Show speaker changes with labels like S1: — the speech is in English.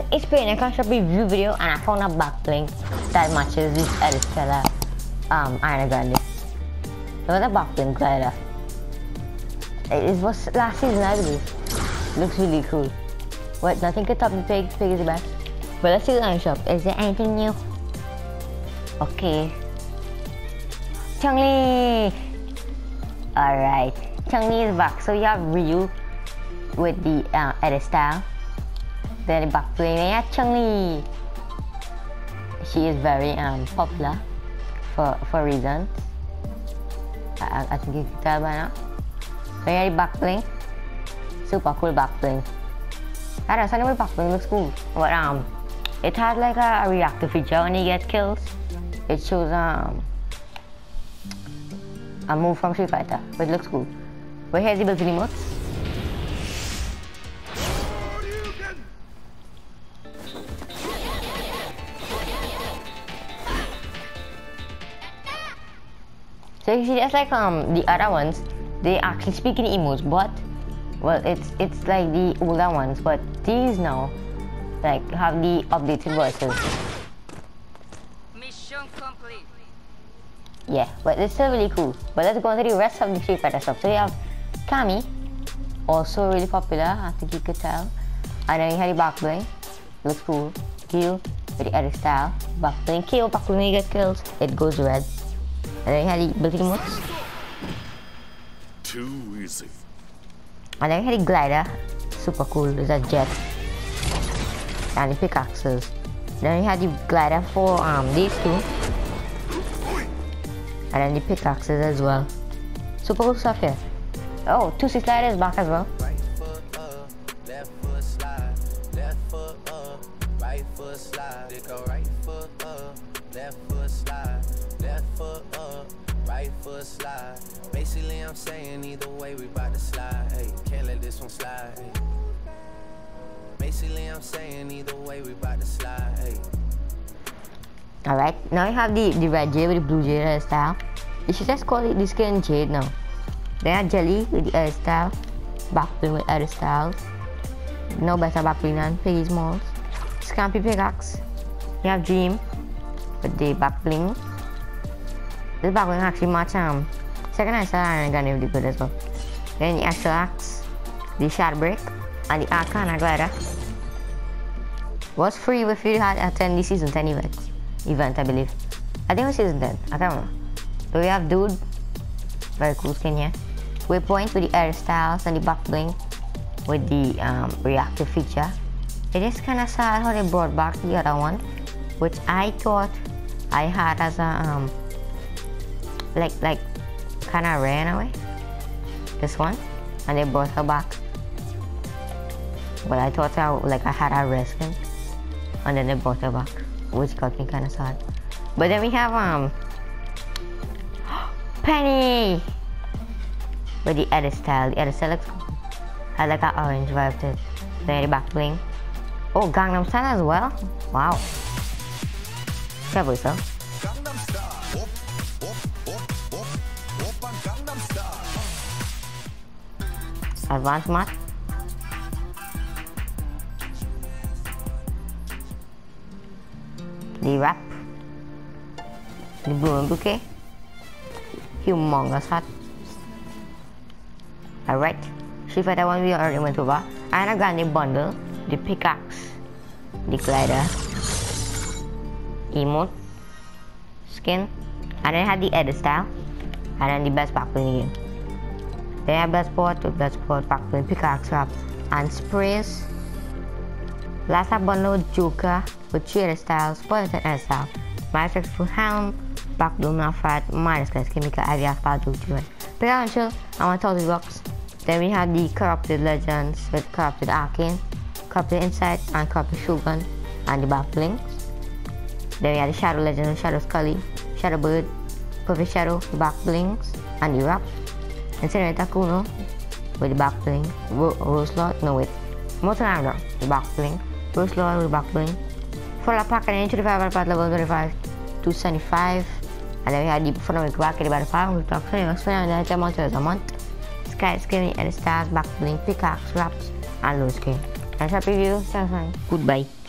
S1: it's playing a shop review video and I found a back bling that matches this Aristella Ariana Grande. It was a back bling glider. It was last season, I believe. Looks really cool. But nothing could top the pig. Pig is the best. But let's see the iron shop. Is there anything new? Okay. Chun-Li! Alright. Chun-Li is back. So you have Ryu with the edit style. Then the back bling. Yeah, Chun-Li. She is very popular for reasons. I think you can tell by now. So yeah, the back bling. Super cool back bling. I don't know, the back bling looks cool. But it has like a reactive feature when you get kills. It shows a move from Street Fighter, but it looks cool. But here's the ability emotes. So you see, that's like the other ones. They actually speak in emotes, but well, it's like the older ones. But these now, like, have the updated voices.
S2: Mission complete.
S1: Yeah, but it's still really cool. But let's go into the rest of the Street Fighter stuff. So you have Cammy, also really popular, I think you could tell. And then you have the back bling, looks cool. Heal with the edit style. Back bling, KO back bling when you get kills, it goes red. And then you have the ability modes.
S3: Too easy.
S1: And then you have the glider, super cool. There's a jet. And the pickaxes. Then you have the glider for these two. And then the pickaxes as well. Super cool stuff here. Oh, 2-6 glider is back as well.
S4: Right foot up, left foot slide, left foot up, right foot slide. They go right foot up, left foot slide, left foot up, right foot slide. Basically, I'm saying either way we bout to slide. Hey, can't let this one slide. Hey. Basically, I'm saying either way we bout to slide. Hey.
S1: Alright, now you have the red jade with the blue jade hairstyle. You should just call it the skin jade now. Then you have Jelly with the hairstyle, back bling with other styles. No better back bling than Piggy Smalls. Scampy pickaxe. You have Dream with the back bling. This back bling actually match second hairstyle Ariana Grande really good as well. Then the Astral Axe, the Shadow Break, and the Arcana Glider. Was free if you had attended the season 10 event, I believe. I think it was season 10, I can't remember. So we have Dude, very cool skin here. Waypoint with the air styles and the back bling with the reactive feature. It is kind of sad how they brought back the other one, which I thought I had as a like kind of rare in a way. This one, and they brought her back. Well, I thought I had a rare skin, and then they brought her back, which got me kind of sad. But then we have Penny with the edit style. The edit style looks cool. I like that orange vibe to it. Then the back bling. Oh, Gangnam Style as well. Wow. Careful yourself. Advanced mat. The wrap. The blooming bouquet. Humongous hat. Alright. Street Fighter 1 we already went over. Ariana Grande bundle. The pickaxe. The glider. Emote. Skin. And then I had the edit style. And then the best back bling again. Then I have Bloodsport, back bling, pickaxe wrap, and sprays. Last I bundled Joker with 3 edit styles, Poison and style. Minus Full Helm, back bling, now fight, minus class chemical, IVF, power to join. Pick out and chill, I want $1,000. Then we have the Corrupted Legends with Corrupted Arcane, Corrupted Insight, and Corrupted Shogun, and the back blings. Then we have the Shadow Legends with Shadow Scully, Shadow Bird, Perfect Shadow, the back blings, and the wrap. Incinerator Kuno with the back bling, Rose Lord, no wait, Motor Armor, the back bling, Rose Lord with the back bling. For the pack and into the 5 part level 25 to 75. And then we had the Phenomenal Racket about the 5 with talk, so you spend $10 a month. Sky Skin and stars, back bling, pickaxe, wraps, and low skin. And shop review, goodbye.